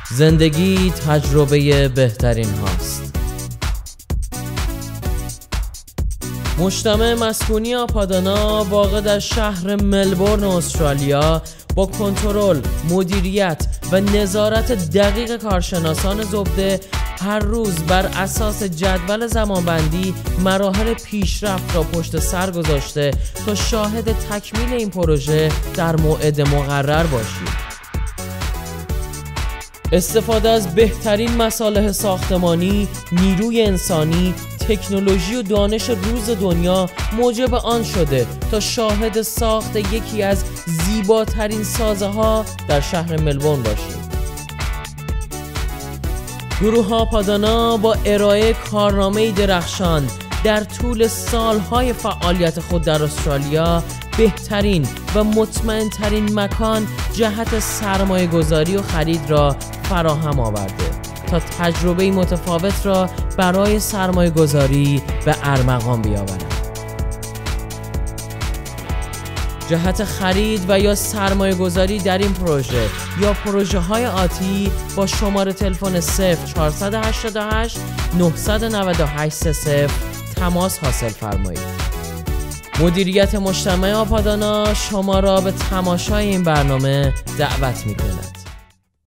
زندگی تجربه بهترین هاست. مجتمع مسکونی آپادانا واقع در شهر ملبورن استرالیا با کنترل، مدیریت و نظارت دقیق کارشناسان زبده هر روز بر اساس جدول زمانبندی مراحل پیشرفت را پشت سر گذاشته تا شاهد تکمیل این پروژه در موعد مقرر باشید. استفاده از بهترین مصالح ساختمانی، نیروی انسانی، تکنولوژی و دانش روز دنیا موجب آن شده تا شاهد ساخت یکی از زیباترین سازه ها در شهر ملبورن باشیم. گروه آپادانا با ارائه کارنامه درخشان در طول سالهای فعالیت خود در استرالیا بهترین و مطمئن‌ترین مکان جهت سرمایه گذاری و خرید را فراهم آورده تا تجربه متفاوت را برای سرمایه گذاری به ارمغان بیاورد. جهت خرید و یا سرمایه گذاری در این پروژه یا پروژه های آتی با شماره تلفن 0488 998 30 تماس حاصل فرمایید. مدیریت مجتمع آپادانا شما را به تماشای این برنامه دعوت می کند.